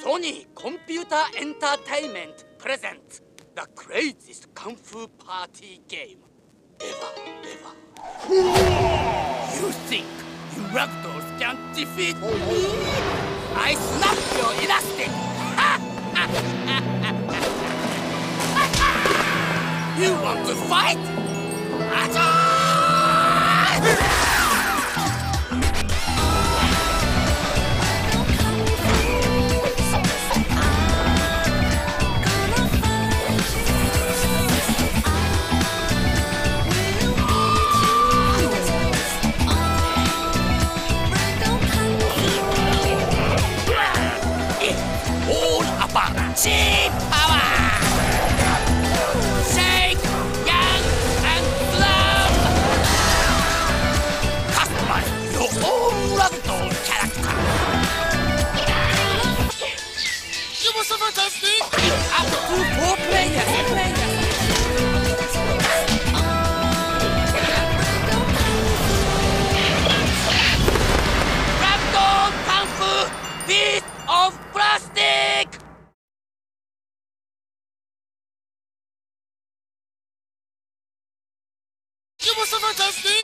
Sony Computer Entertainment presents the craziest Kung Fu party game ever. You think you ragdolls can defeat me? I snap your elastic! You want to fight? Cheap power! Shake, yang, and slum! Customize your own ragdoll character! You were so fantastic! Up to 4 players! Ragdoll Kung Fu Piece of Plastic! You were so fantastic!